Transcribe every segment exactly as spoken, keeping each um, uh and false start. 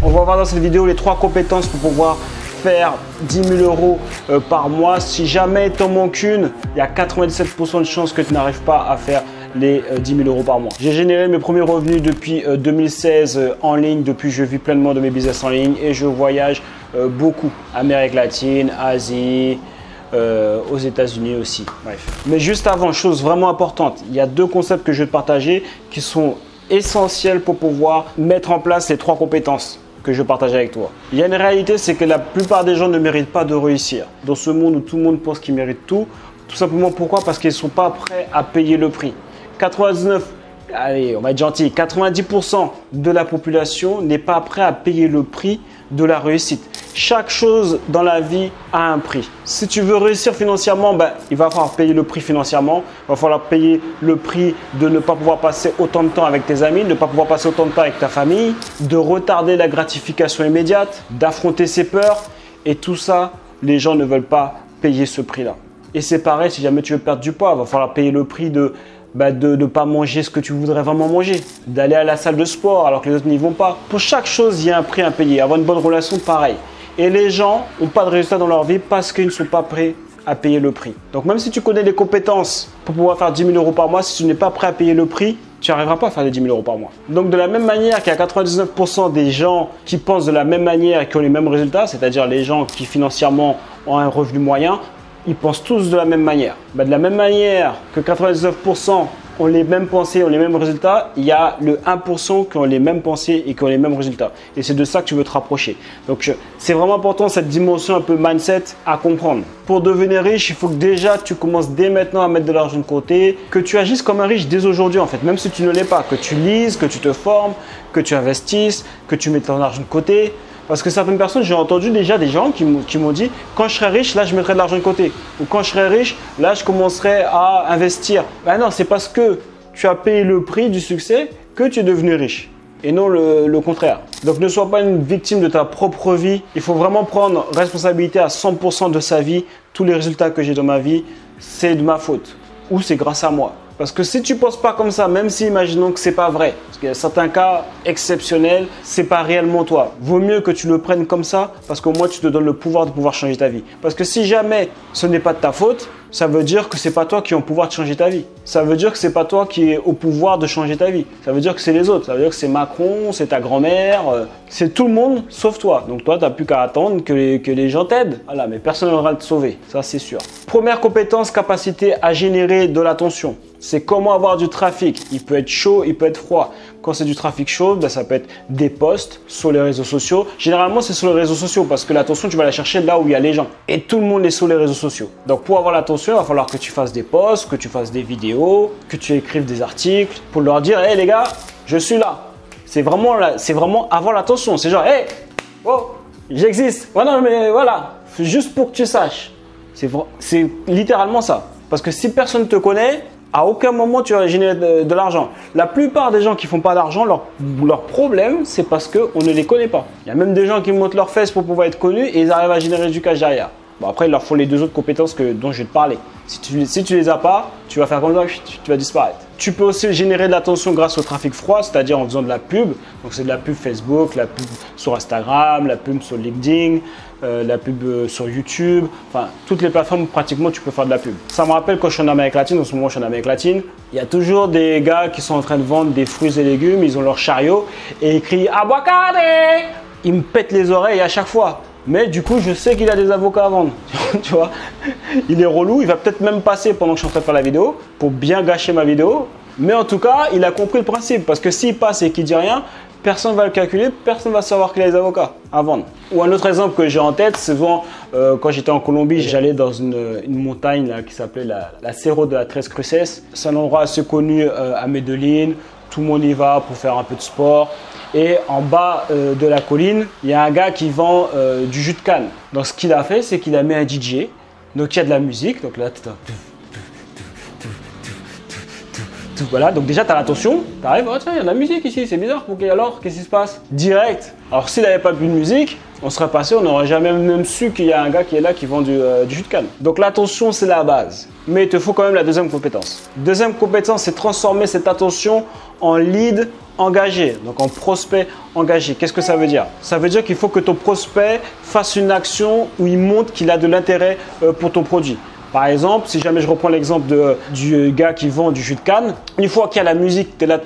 On va voir dans cette vidéo les trois compétences pour pouvoir faire dix mille euros euh, par mois. Si jamais tu en manques une, il y a quatre-vingt-dix-sept pour cent de chances que tu n'arrives pas à faire les euh, dix mille euros par mois. J'ai généré mes premiers revenus depuis euh, deux mille seize euh, en ligne. Depuis, je vis pleinement de mes business en ligne et je voyage euh, beaucoup. Amérique latine, Asie, euh, aux États-Unis aussi. Bref. Mais juste avant, chose vraiment importante, il y a deux concepts que je vais te partager qui sont essentiels pour pouvoir mettre en place les trois compétences que je partage avec toi. Il y a une réalité, c'est que la plupart des gens ne méritent pas de réussir. Dans ce monde où tout le monde pense qu'ils méritent tout, tout simplement pourquoi? Parce qu'ils ne sont pas prêts à payer le prix. quatre-vingt-dix-neuf, allez, on va être gentil, quatre-vingt-dix pour cent de la population n'est pas prêt à payer le prix de la réussite. Chaque chose dans la vie a un prix. Si tu veux réussir financièrement, ben, il va falloir payer le prix financièrement. Il va falloir payer le prix de ne pas pouvoir passer autant de temps avec tes amis, de ne pas pouvoir passer autant de temps avec ta famille, de retarder la gratification immédiate, d'affronter ses peurs. Et tout ça, les gens ne veulent pas payer ce prix-là. Et c'est pareil, si jamais tu veux perdre du poids, il va falloir payer le prix de bah de ne pas manger ce que tu voudrais vraiment manger, d'aller à la salle de sport alors que les autres n'y vont pas. Pour chaque chose, il y a un prix à payer. Avoir une bonne relation, pareil. Et les gens n'ont pas de résultats dans leur vie parce qu'ils ne sont pas prêts à payer le prix. Donc même si tu connais les compétences pour pouvoir faire dix mille euros par mois, si tu n'es pas prêt à payer le prix, tu n'arriveras pas à faire les dix mille euros par mois. Donc de la même manière qu'il y a quatre-vingt-dix-neuf pour cent des gens qui pensent de la même manière et qui ont les mêmes résultats, c'est-à-dire les gens qui financièrement ont un revenu moyen, ils pensent tous de la même manière. Bah, de la même manière que quatre-vingt-dix-neuf pour cent ont les mêmes pensées, ont les mêmes résultats, il y a le un pour cent qui ont les mêmes pensées et qui ont les mêmes résultats. Et c'est de ça que tu veux te rapprocher. Donc, c'est vraiment important cette dimension un peu mindset à comprendre. Pour devenir riche, il faut que déjà tu commences dès maintenant à mettre de l'argent de côté, que tu agisses comme un riche dès aujourd'hui en fait, même si tu ne l'es pas, que tu lises, que tu te formes, que tu investisses, que tu mets ton argent de côté. Parce que certaines personnes, j'ai entendu déjà des gens qui m'ont dit « quand je serai riche, là, je mettrai de l'argent de côté » ou « quand je serai riche, là, je commencerai à investir ». Ben non, c'est parce que tu as payé le prix du succès que tu es devenu riche et non le, le contraire. Donc, ne sois pas une victime de ta propre vie. Il faut vraiment prendre responsabilité à cent pour cent de sa vie. Tous les résultats que j'ai dans ma vie, c'est de ma faute ou c'est grâce à moi. Parce que si tu ne penses pas comme ça, même si imaginons que ce n'est pas vrai, parce qu'il y a certains cas exceptionnels, ce n'est pas réellement toi. Vaut mieux que tu le prennes comme ça parce qu'au moins tu te donnes le pouvoir de pouvoir changer ta vie. Parce que si jamais ce n'est pas de ta faute, ça veut dire que ce n'est pas toi qui as le pouvoir de changer ta vie. Ça veut dire que ce n'est pas toi qui es au pouvoir de changer ta vie. Ça veut dire que c'est les autres. Ça veut dire que c'est Macron, c'est ta grand-mère, c'est tout le monde sauf toi. Donc toi, tu n'as plus qu'à attendre que les, que les gens t'aident. Voilà, mais personne n'aura te sauver, ça c'est sûr. Première compétence, capacité à générer de l'attention. C'est comment avoir du trafic. Il peut être chaud, il peut être froid. Quand c'est du trafic chaud, ben ça peut être des posts sur les réseaux sociaux. Généralement, c'est sur les réseaux sociaux parce que l'attention, tu vas la chercher là où il y a les gens. Et tout le monde est sur les réseaux sociaux. Donc, pour avoir l'attention, il va falloir que tu fasses des posts, que tu fasses des vidéos, que tu écrives des articles pour leur dire « Hey les gars, je suis là ». C'est vraiment, c'est vraiment avoir l'attention. C'est genre « Hey, oh, j'existe ». Voilà, mais voilà, juste pour que tu saches. C'est littéralement ça. Parce que si personne ne te connaît, à aucun moment tu vas générer de, de l'argent. La plupart des gens qui font pas d'argent, leur, leur problème, c'est parce qu'on ne les connaît pas. Il y a même des gens qui montent leurs fesses pour pouvoir être connus et ils arrivent à générer du cash derrière. Bon, après, il leur faut les deux autres compétences que, dont je vais te parler. Si tu si tu les as pas, tu vas faire comme ça, tu, tu vas disparaître. Tu peux aussi générer de l'attention grâce au trafic froid, c'est-à-dire en faisant de la pub. Donc, c'est de la pub Facebook, la pub sur Instagram, la pub sur LinkedIn, euh, la pub euh, sur YouTube. Enfin, toutes les plateformes où pratiquement tu peux faire de la pub. Ça me rappelle quand je suis en Amérique latine, en ce moment je suis en Amérique latine, il y a toujours des gars qui sont en train de vendre des fruits et légumes, ils ont leur chariot et ils crient « Abacade !» Ils me pètent les oreilles à chaque fois. Mais du coup, je sais qu'il a des avocats à vendre. Tu vois, il est relou. Il va peut-être même passer pendant que je suis en train de faire la vidéo pour bien gâcher ma vidéo. Mais en tout cas, il a compris le principe. Parce que s'il passe et qu'il dit rien, personne ne va le calculer, personne ne va savoir qu'il a des avocats à vendre. Ou un autre exemple que j'ai en tête, c'est souvent euh, quand j'étais en Colombie, j'allais dans une, une montagne là, qui s'appelait la, la Cerro de la Tres Cruces. C'est un endroit assez connu euh, à Medellín. Tout le monde y va pour faire un peu de sport. Et en bas euh, de la colline, il y a un gars qui vend euh, du jus de canne. Donc ce qu'il a fait, c'est qu'il a mis un D J. Donc il y a de la musique. Donc là, voilà. Donc déjà, tu as l'attention. Tu arrives, oh, tiens, il y a de la musique ici, c'est bizarre. Okay, alors, qu'est-ce qui se passe? Direct. Alors s'il n'avait pas plus de musique, On serait passé, on n'aurait jamais même su qu'il y a un gars qui est là qui vend du, euh, du jus de canne. Donc l'attention, c'est la base. Mais il te faut quand même la deuxième compétence. Deuxième compétence, c'est transformer cette attention en lead engagé, donc en prospect engagé. Qu'est-ce que ça veut dire? Ça veut dire qu'il faut que ton prospect fasse une action où il montre qu'il a de l'intérêt euh, pour ton produit. Par exemple, si jamais je reprends l'exemple de, du gars qui vend du jus de canne, une fois qu'il y a la musique, tu es là,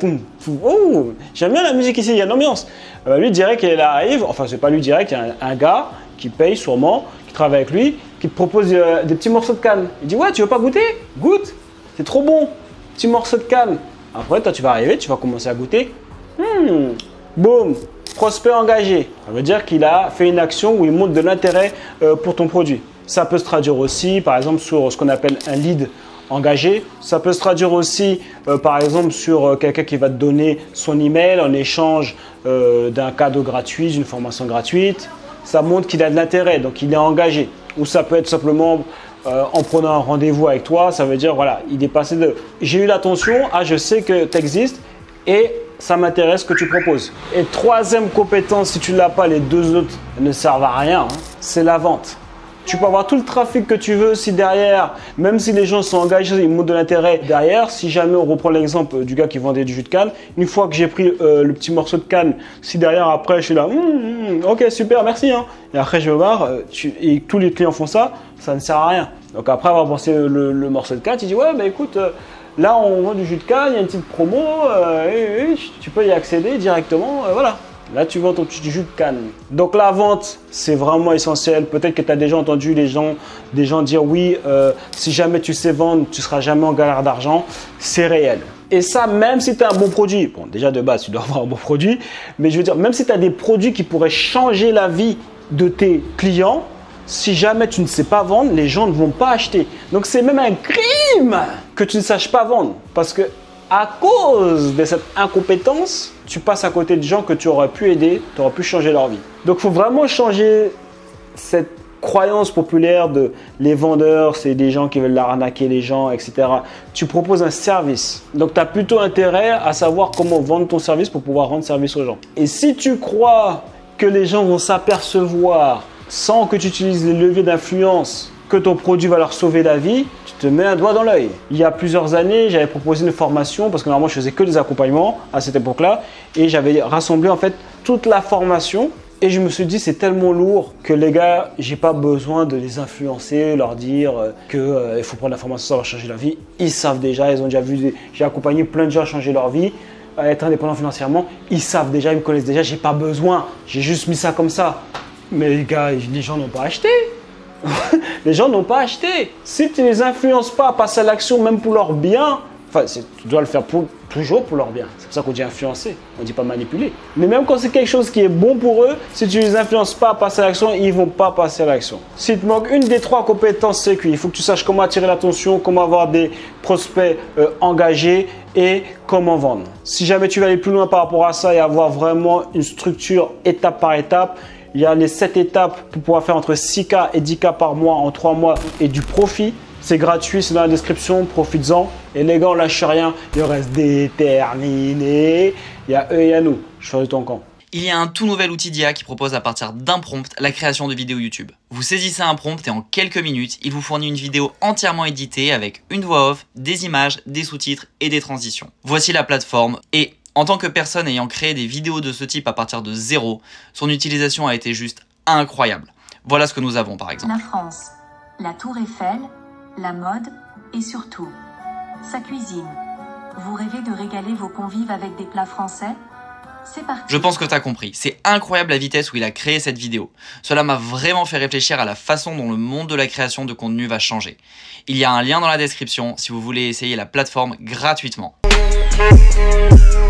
oh, j'aime bien la musique ici, il y a une ambiance. Euh, lui dirait qu'il arrive, enfin c'est pas lui direct, il y a un, un gars qui paye sûrement, qui travaille avec lui, qui te propose euh, des petits morceaux de canne. Il dit ouais, tu veux pas goûter? Goûte, c'est trop bon, petit morceau de canne. Après, toi tu vas arriver, tu vas commencer à goûter. Hmm, boum, prospect engagé. Ça veut dire qu'il a fait une action où il montre de l'intérêt euh, pour ton produit. Ça peut se traduire aussi, par exemple, sur ce qu'on appelle un lead engagé. Ça peut se traduire aussi, euh, par exemple, sur euh, quelqu'un qui va te donner son email en échange euh, d'un cadeau gratuit, d'une formation gratuite. Ça montre qu'il a de l'intérêt, donc il est engagé. Ou ça peut être simplement euh, en prenant un rendez-vous avec toi. Ça veut dire, voilà, il est passé de « j'ai eu l'attention » à « je sais que tu existes et ça m'intéresse ce que tu proposes ». Et troisième compétence, si tu ne l'as pas, les deux autres ne servent à rien, hein, c'est la vente. Tu peux avoir tout le trafic que tu veux si derrière, même si les gens sont engagés, ils montrent de l'intérêt derrière. Si jamais on reprend l'exemple du gars qui vendait du jus de canne, une fois que j'ai pris euh, le petit morceau de canne, si derrière après je suis là, mmh, mmh, ok super merci, hein. Et après je me barre, euh, tu, et tous les clients font ça, ça ne sert à rien. Donc après avoir pensé le, le morceau de canne, tu dis ouais bah écoute, euh, là on vend du jus de canne, il y a une petite promo, euh, et, et, tu peux y accéder directement, euh, voilà. Là, tu vends ton petit jus de canne. Donc, la vente, c'est vraiment essentiel. Peut-être que tu as déjà entendu les gens, des gens dire oui, euh, si jamais tu sais vendre, tu ne seras jamais en galère d'argent. C'est réel. Et ça, même si tu as un bon produit. Bon, déjà de base, tu dois avoir un bon produit. Mais je veux dire, même si tu as des produits qui pourraient changer la vie de tes clients, si jamais tu ne sais pas vendre, les gens ne vont pas acheter. Donc, c'est même un crime que tu ne saches pas vendre. Parce que à cause de cette incompétence, tu passes à côté de gens que tu aurais pu aider, tu aurais pu changer leur vie. Donc, il faut vraiment changer cette croyance populaire de les vendeurs, c'est des gens qui veulent arnaquer les gens, et cetera. Tu proposes un service. Donc, tu as plutôt intérêt à savoir comment vendre ton service pour pouvoir rendre service aux gens. Et si tu crois que les gens vont s'apercevoir sans que tu utilises les leviers d'influence que ton produit va leur sauver la vie, tu te mets un doigt dans l'œil. Il y a plusieurs années, j'avais proposé une formation parce que normalement je faisais que des accompagnements à cette époque-là et j'avais rassemblé en fait toute la formation et je me suis dit c'est tellement lourd que les gars, j'ai pas besoin de les influencer, leur dire que euh, il faut prendre la formation, ça va changer la vie. Ils savent déjà, ils ont déjà vu, j'ai accompagné plein de gens à changer leur vie, à être indépendant financièrement. Ils savent déjà, ils me connaissent déjà, j'ai pas besoin, j'ai juste mis ça comme ça. Mais les gars, les gens n'ont pas acheté. Les gens n'ont pas acheté. Si tu ne les influences pas à passer à l'action, même pour leur bien, enfin, tu dois le faire pour, toujours pour leur bien. C'est pour ça qu'on dit influencer, on ne dit pas manipuler. Mais même quand c'est quelque chose qui est bon pour eux, si tu ne les influences pas à passer à l'action, ils ne vont pas passer à l'action. S'il te manque une des trois compétences, c'est qu'il faut que tu saches comment attirer l'attention, comment avoir des prospects euh, engagés et comment vendre. Si jamais tu veux aller plus loin par rapport à ça et avoir vraiment une structure étape par étape, il y a les sept étapes pour pouvoir faire entre six K et dix K par mois en trois mois et du profit. C'est gratuit, c'est dans la description, profites-en. Et les gars, on lâche rien, il reste déterminé. Il y a eux et il y a nous. Je suis de ton camp. Il y a un tout nouvel outil d'I A qui propose à partir d'un prompt la création de vidéos YouTube. Vous saisissez un prompt et en quelques minutes, il vous fournit une vidéo entièrement éditée avec une voix off, des images, des sous-titres et des transitions. Voici la plateforme et en tant que personne ayant créé des vidéos de ce type à partir de zéro, son utilisation a été juste incroyable. Voilà ce que nous avons par exemple. La France, la Tour Eiffel, la mode et surtout, sa cuisine. Vous rêvez de régaler vos convives avec des plats français ? C'est parti. Je pense que tu as compris, c'est incroyable la vitesse où il a créé cette vidéo. Cela m'a vraiment fait réfléchir à la façon dont le monde de la création de contenu va changer. Il y a un lien dans la description si vous voulez essayer la plateforme gratuitement. We'll be right back.